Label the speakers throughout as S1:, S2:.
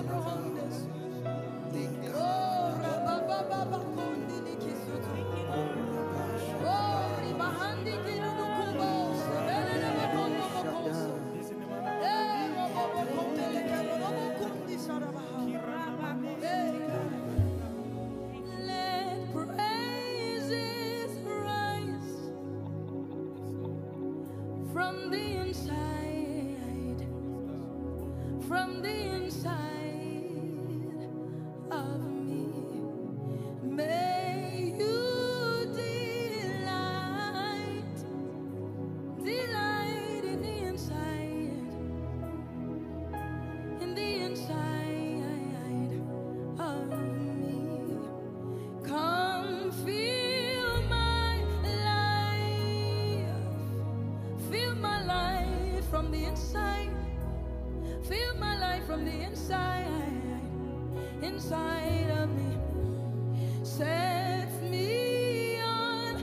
S1: From the inside, from the inside of me, may you delight in the inside of me. Come fill my life from the inside. Feel my life from the inside of me. Set me on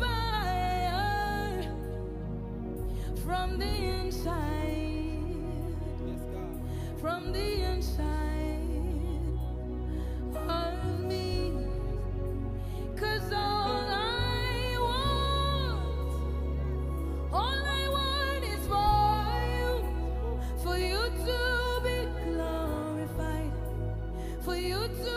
S1: fire from the inside. From the inside of me. 'Cause all I want is for you to be glorified, for you to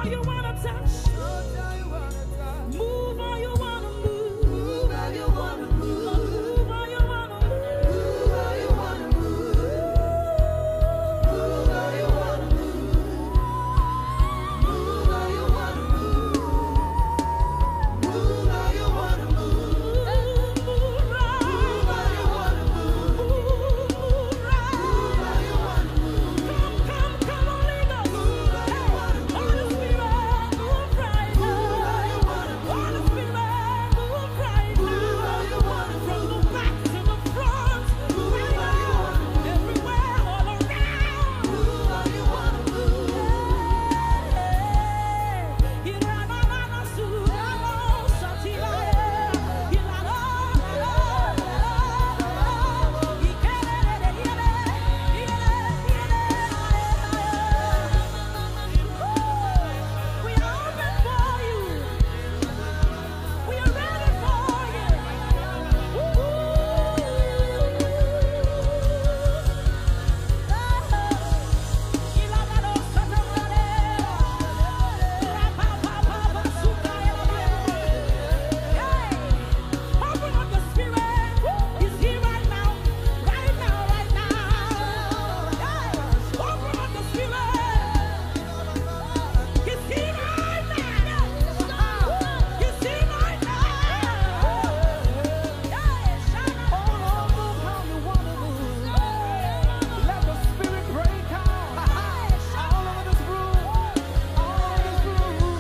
S1: you wanna touch. Move how you wanna move. Move how you wanna move. Move how you wanna move. Move how you wanna move. Move how you wanna move. Move how you wanna move. Move how you wanna move. Move right. Move how you wanna move. Move right. Move how you wanna move. Come, Holy Ghost. Move how you wanna move. Holy Spirit, move right now. Move how you wanna move. Holy Spirit, move right now. Move how you wanna move. From the back to the front. Move how you wanna move. Everywhere, all around. Move how you wanna move. We are open for you. We are ready for you. Open up the Spirit. He's here right now. Right now, right now. Open up the Spirit. He's here right now. He's here right now. All over how you wanna move. Let the Spirit break out. All over this room. All over this room.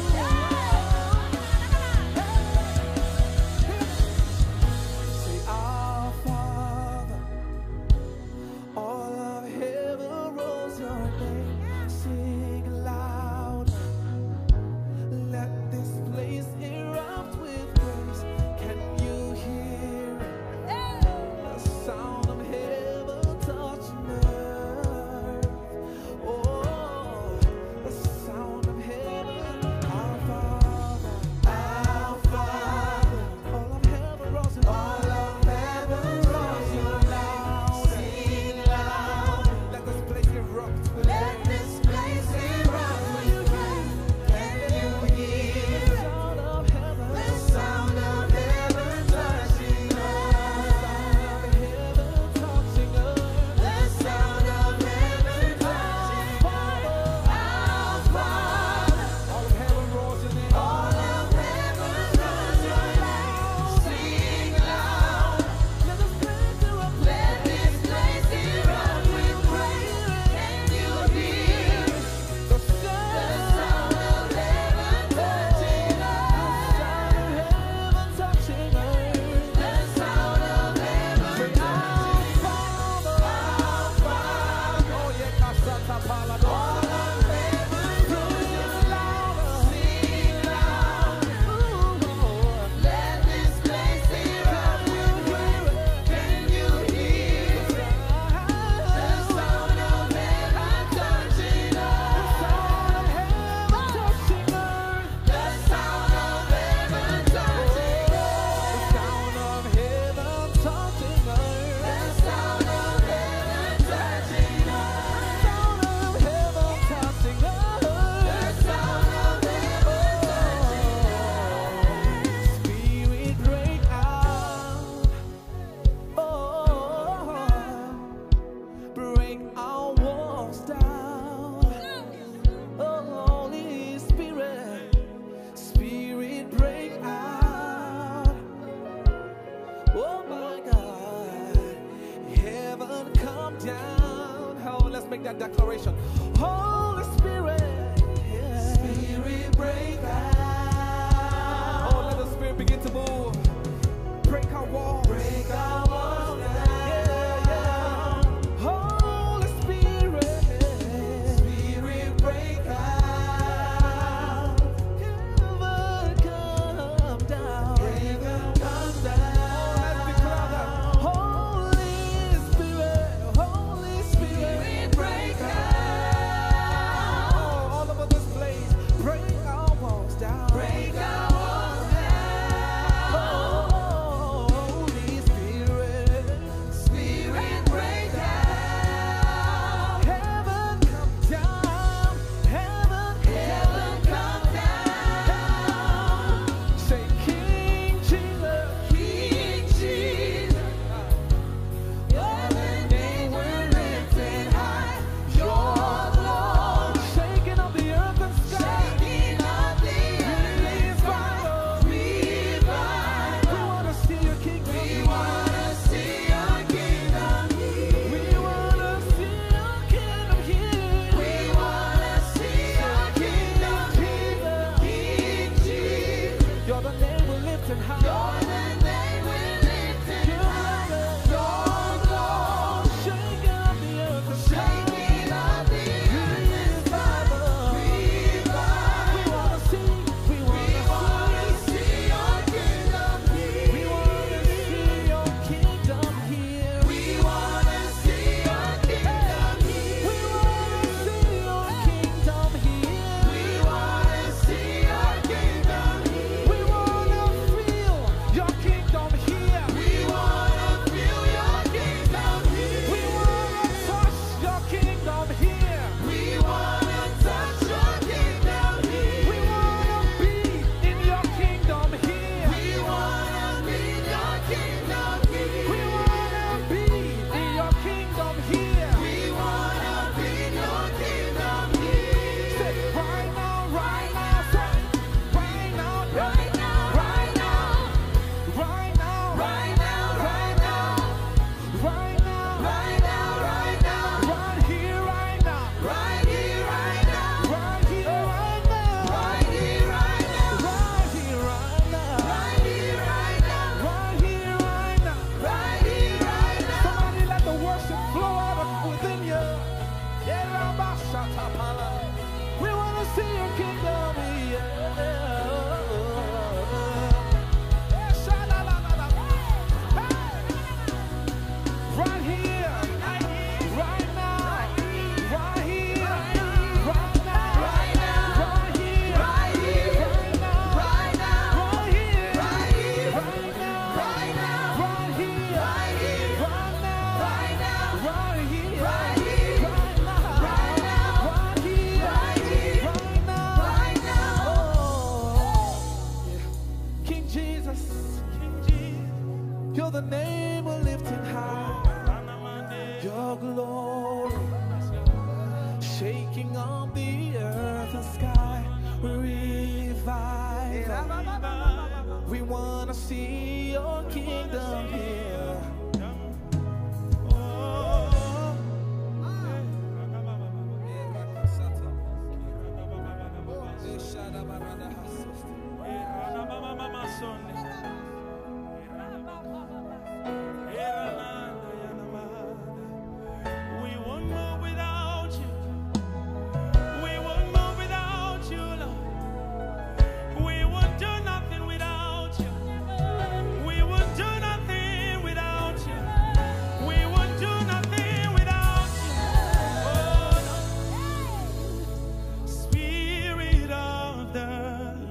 S1: Say, our Father, all of heaven rolls your name. Sing loud. Let this place erupt with praise. Can you hear it? The sound of heaven touching earth. Oh, the sound of heaven. Our Father, all of heaven rolls your all of heaven rolls your loud. Sing loud. Let this place erupt with let this place erupt with praise. Can you hear the sound of heaven? The sound of heaven touching earth. The sound of heaven touching earth. Our Father, all of heaven rolls your name. All of heaven rolls your name. Sing loud. Let this place erupt. Let this place erupt with praise. Can you hear the sound of heaven touching earth? The sound of heaven touching earth. Our Father, oh yeah, all of heaven rolls your name. Sing loud. Let this place erupt with praise. Can you hear the sound of heaven touching earth? The sound of heaven touching earth. The sound of heaven touching earth. The sound of heaven touching earth. The sound of heaven touching earth. The sound of heaven touching earth. Spirit break out. Oh, break our walls down. Oh, Holy Spirit, Spirit break out. Oh my God, heaven come down. Oh, let's make that declaration. Holy Spirit, Spirit break out. Oh, let the Spirit begin to move. Break our walls. Break our walls down. Yeah, yeah. Holy Spirit, Spirit break out. Heaven come down. Heaven come down. Let's declare that. Holy Spirit, Spirit break out. All over this place, break our walls down. Break our walls down. Holy see your kingdom, right here, right now, right here, right now, right here, right now, right here, right here, right now, right here, right now, right here, right now. King Jesus, you're the name we're lifting high. Your glory shaking on the earth and sky. Revive. We wanna see your kingdom here.
S2: We won't move without you. We won't move without you, Lord. We won't do nothing without you. We won't do nothing without you. We won't do nothing without you. Oh, Lord. Spirit of the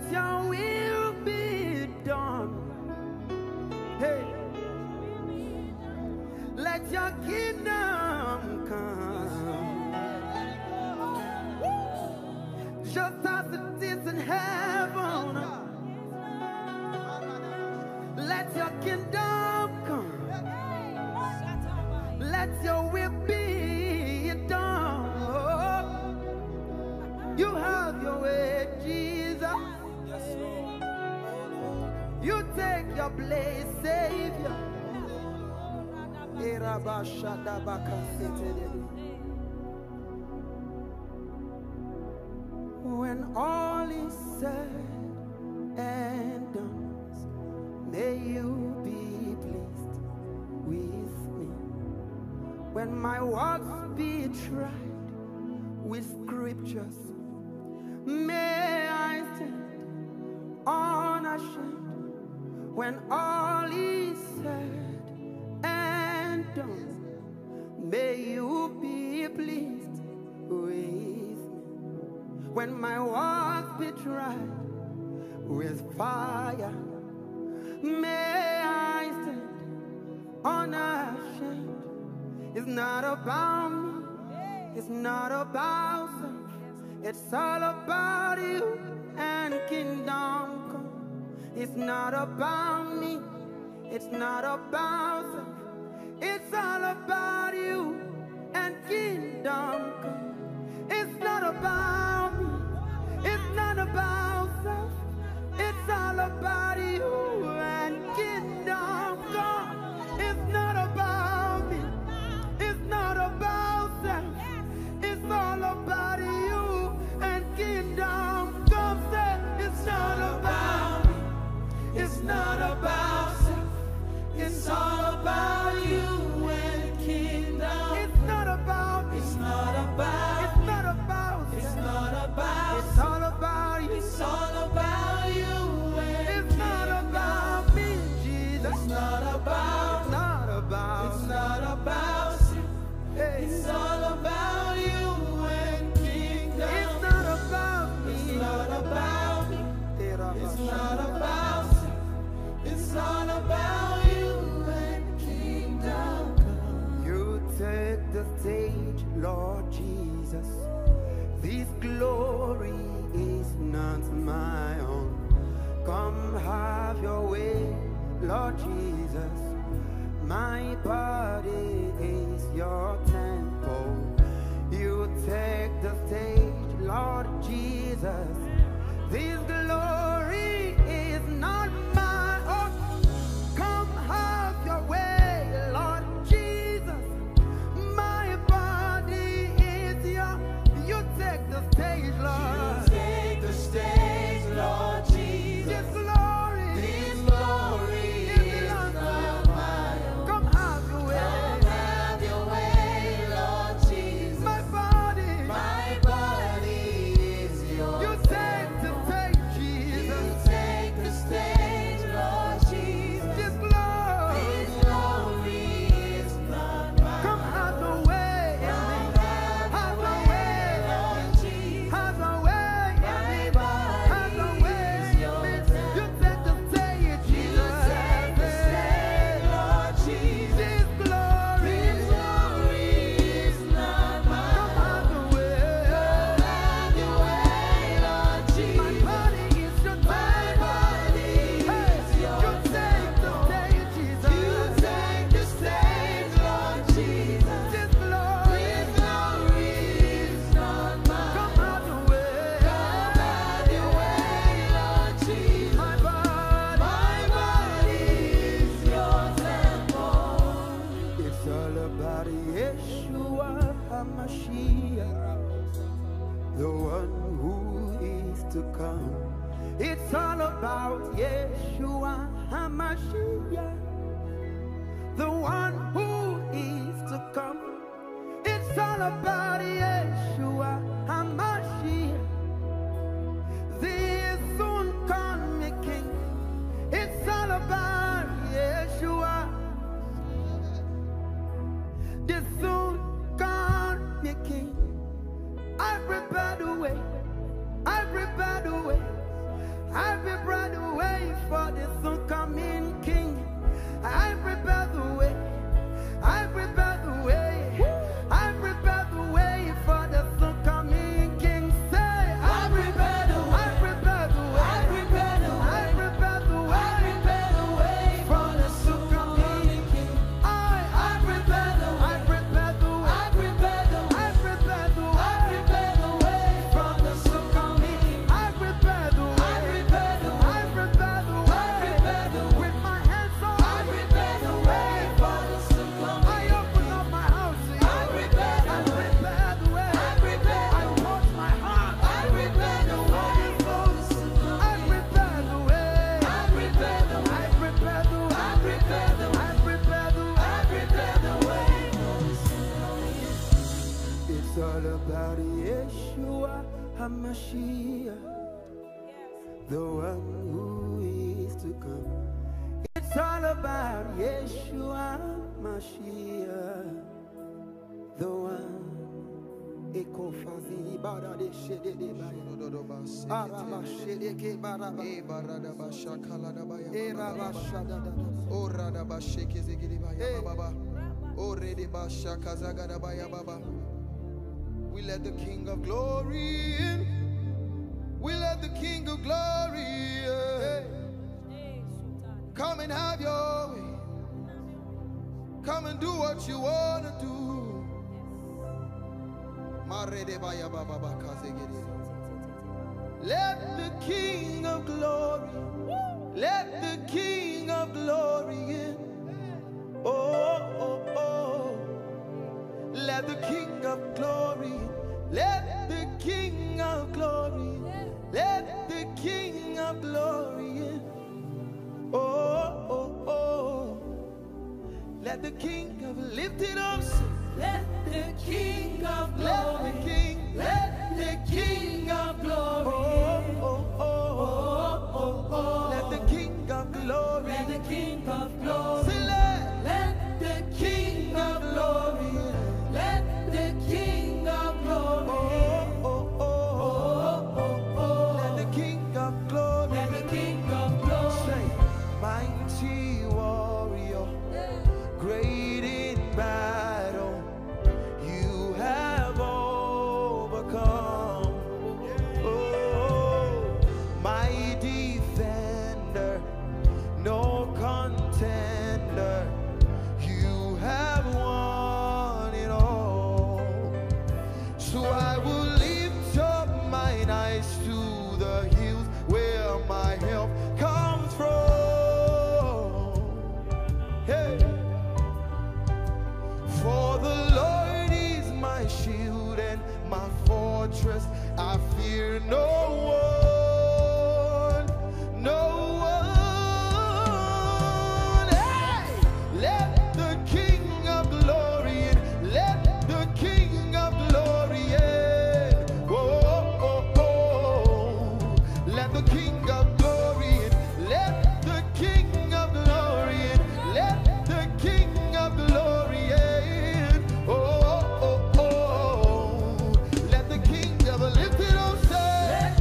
S3: Let your will be done. Hey, let your kingdom come, just as it is in heaven. Let your kingdom come. Let your will be done. You have your way, Jesus. You take your place, Savior. When all is said and done, may you be pleased with me. When my works be tried with scriptures, may I stand unashamed. When all is said and done, may you be pleased with me. When my works be tried with fire, may I stand unashamed. It's not about me, it's not about self, it's all about you and kingdom come. It's not about me, it's not about self, it's all about you and kingdom come. It's not about me, it's not about self, it's all about you and kingdom come. It's not about me, it's not about self, it's all about you and kingdom come. Say, it's not about me, it's not about self, it's all about you and kingdom. It's not about me, it's not about, it's not about, it's not about, it's all about you, it's all about you. It's not about me, Jesus. It's not about, it's not about, it's not about you. Hey. It's all about you and kingdom. It's not about me, it's not about me, it's not about you. It's all about you and kingdom come. You take the stage, Lord Jesus. This glory is not my own. Come have your way, Lord Jesus. My body is your temple. You take the stage, Lord Jesus. This glory is not my own. Come have your way, Lord Jesus. My body is your. You take the stage, Lord. You take the stage, Lord Jesus. This glory is not my own. Come have your way. Come have your way, Lord Jesus. My body is yours. You take the stage, Jesus. You take the stage, Lord Jesus. This glory is not mine. Come have your way. Come have your way, Lord Jesus. Have your way, have your way. You take the stage, Jesus. You take the stage, Lord Jesus. This glory is not mine. Come have your way. Come have your way, Lord Jesus. My body is your You take the stage, Jesus. You take the stage, Lord Jesus. This glory is not mine. Come have your way. Come have your way, Lord Jesus. My body is your temple. It's all about Yeshua HaMashiach, the one who is to come. It's all about Yeshua HaMashiach, the one who is to come. It's all about Yeshua HaMashiach, the soon coming King. It's all about Yeshua, the soon coming King. I prepare the way, I prepare the way, I HaMashiach, the one who is to come. It's all about Yeshua Mashiach, the one. Ekofazi bara de shede de baya. Araba shede ke baraba. E barada bashakala da baya. E raba shada da da. O rada basheke zegiri baya baba. O rede bashaka zaga da baya baba. We let the King of Glory in. We let the King of Glory in. Come and have your way. Come and do what you want to do. Let the King of Glory, let the King of Glory in. Oh, oh, oh. Let the King of Glory, let the King of Glory, let the King of Glory in. Oh, oh, oh. Let the King of lifted up.
S1: Let the King of Glory,
S3: let the King of Glory, oh, oh, oh, oh, oh. Let the King of Glory,
S1: let the King of Glory,
S3: say let the King of Glory,
S1: let the King of Glory,
S3: oh, oh, oh, oh, oh. Let the King of Glory,
S1: let the King of Glory,
S3: say, mighty warrior, great in battle. You have overcome. Oh, my defender, no contender. You have won it all. So I will lift up mine eyes to the hills where my help comes from. Hey. For the Lord is my shield and my fortress. I fear no one, no one. Hey! Let the King of Glory in. Let the King of Glory in. Oh, oh, oh. Let the King of Glory in. Let the King of Glory in. Let the King of Glory in. Oh, oh, oh. Let the King of lifted up say,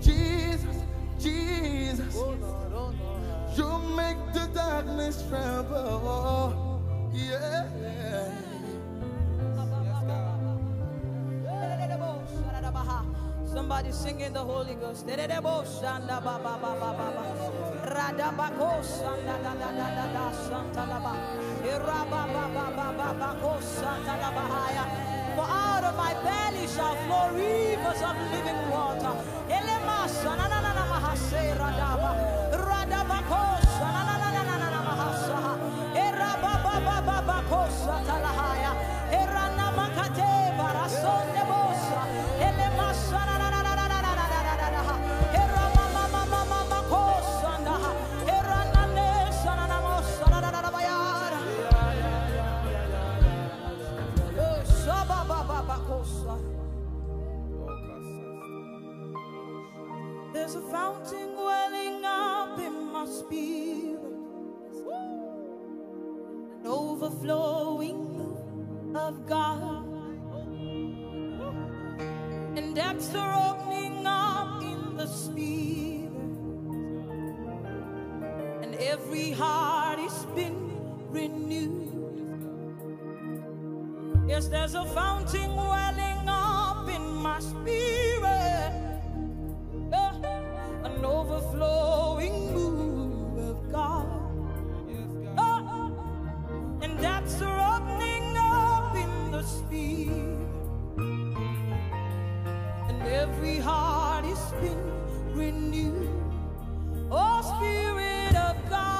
S3: Jesus, Jesus, you make the darkness tremble. Yeah.
S1: Somebody sing in the Holy Ghost. For out of my belly shall flow rivers of living water. There's a fountain welling up in my spirit, an overflowing of God, and depths are opening up in the spirit, and every heart is been renewed. Yes, there's a fountain welling up in my spirit, an overflowing move of God, and that's opening up in the spirit, and every heart is been renewed. Oh, Spirit of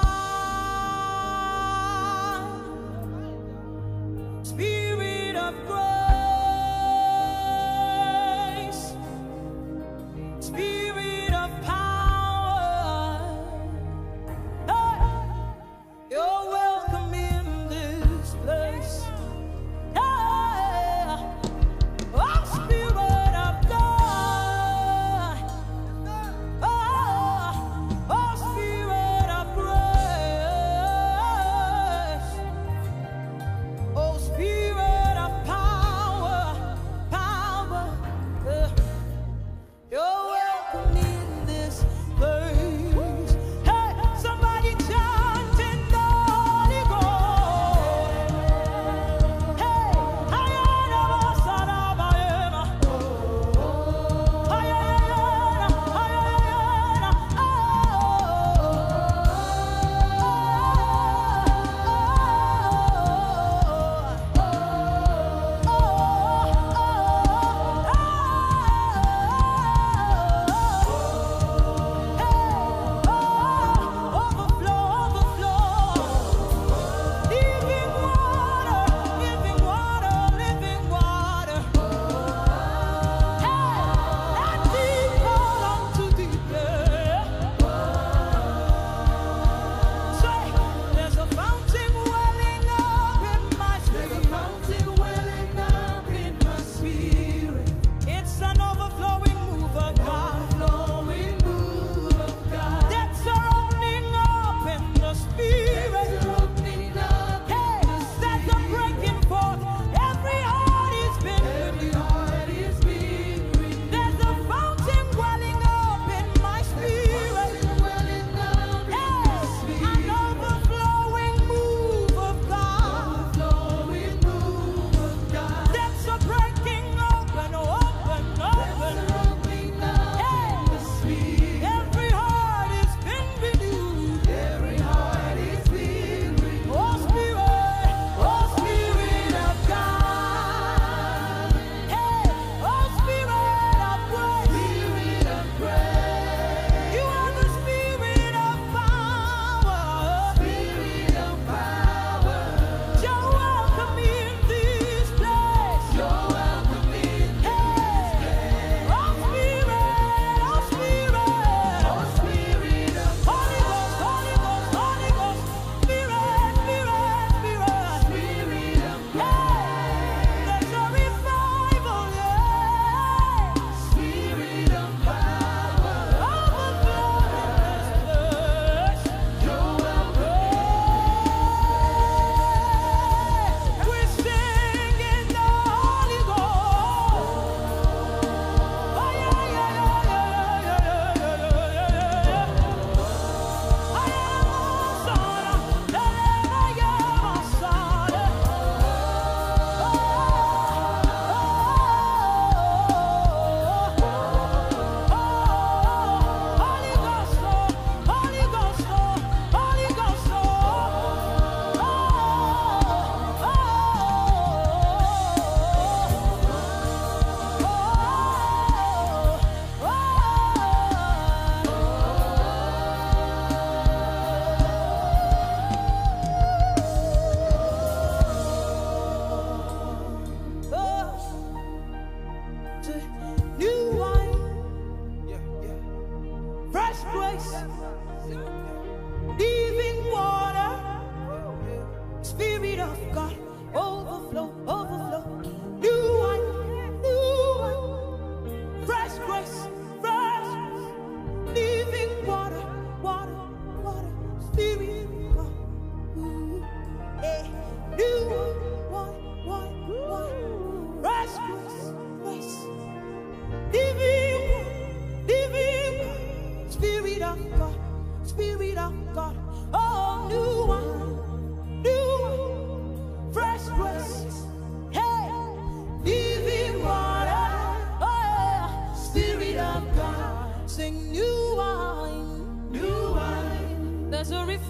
S1: God, Spirit of grace, Spirit of power, hey, you're welcome in this place. Hey, oh, Spirit of God, oh, Spirit of grace, oh, Spirit of power.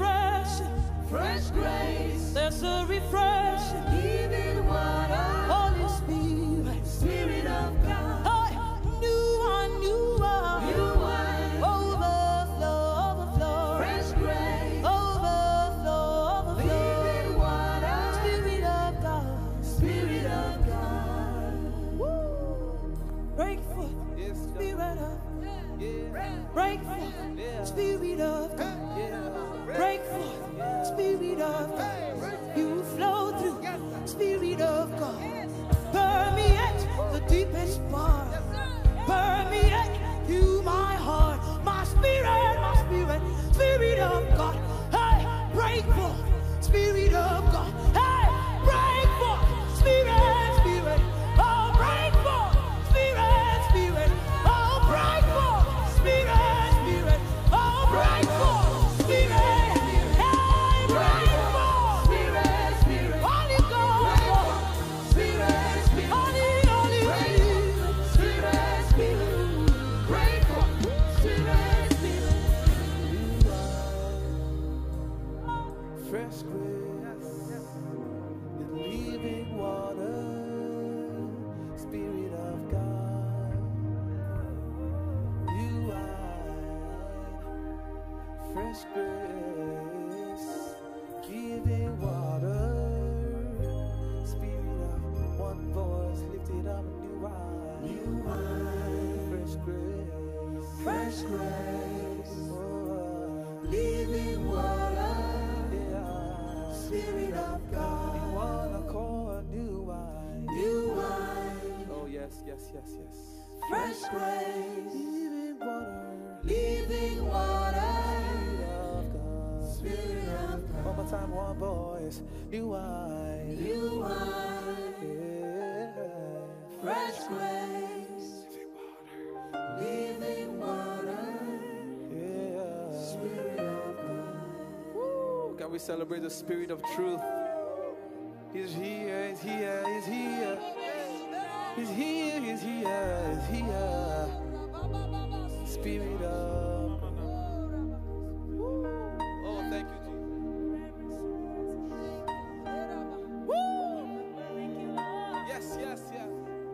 S1: refreshing.
S3: fresh grace,
S1: There's a refreshing.
S3: living water,
S1: Holy Spirit.
S3: Spirit of God,
S1: Hey, new wine, new wine.
S3: new wine,
S1: Overflow, overflow.
S3: fresh grace,
S1: Overflow, overflow.
S3: living water,
S1: Spirit of God.
S3: Spirit of God.
S1: Break forth.
S2: Yes, God.
S1: Spirit of
S2: Yeah.
S1: break forth.
S2: Yeah.
S1: Spirit of God.
S2: Yeah.
S1: Break forth. Spirit of God. You flow through. Spirit of God. Permeate the deepest part. Permeate you, my heart, my spirit, Spirit of God. Hey, break forth. Spirit of God. Hey, break forth. Spirit, Spirit. Oh, break forth. Spirit. Oh, break forth. Spirit. Oh, break forth. Spirit. Hey, break forth.
S3: Spirit, Spirit,
S1: Holy Ghost.
S3: Spirit, Spirit,
S1: Holy Spirit.
S3: Spirit, Spirit, break forth. Spirit, Spirit,
S2: Fresh grace, the living water, Spirit of God. You are fresh grace, living water, Spirit of one voice lifted up, new wine, fresh grace,
S3: fresh grace,
S2: oh,
S3: living water,
S2: yeah.
S3: Spirit of God,
S2: In one accord, new wine.
S3: new wine,
S2: Oh yes, yes, yes, yes.
S3: fresh grace,
S2: Living water,
S3: living water,
S2: Spirit of God.
S3: Spirit of God,
S2: One more time, one voice. New wine.
S3: new wine,
S2: Yeah.
S3: fresh grace, living water,
S2: Yeah.
S3: Spirit of God.
S2: Woo. Can we celebrate the Spirit of truth? He's here, he's here, he's here. He's here, he's here, he's here. Spirit of God. Oh, thank you, Jesus. Yes, yes, yes.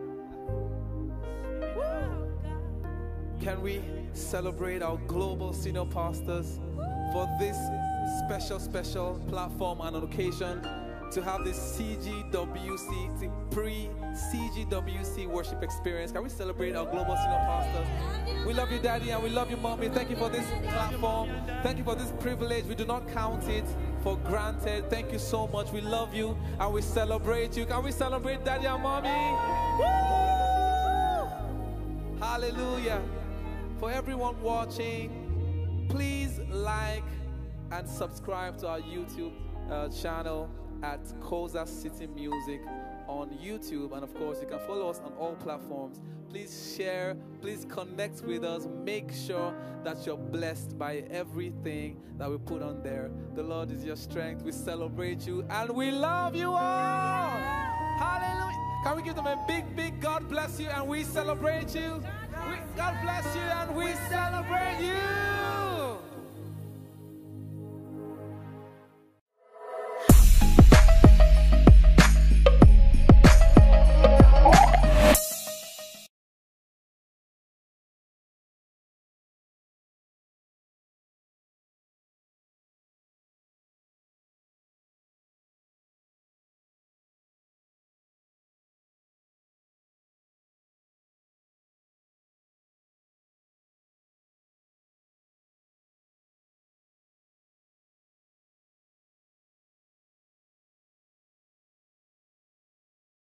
S2: Can we celebrate our global senior pastors for this special platform and occasion to have this CGWC, the pre-CGWC worship experience? Can we celebrate our global senior pastors? We love you, Daddy, and we love you, Mommy. Thank you for this platform. Thank you for this privilege. We do not count it for granted. Thank you so much. We love you and we celebrate you. Can we celebrate Daddy and Mommy? Woo! Hallelujah. For everyone watching, please like and subscribe to our YouTube channel at Koza City Music on YouTube. And of course, you can follow us on all platforms. Please share, please connect with us. Make sure that you're blessed by everything that we put on there. The Lord is your strength. We celebrate you and we love you all. Hallelujah. Can we give them a big God bless you and we celebrate you? God bless you and we celebrate you.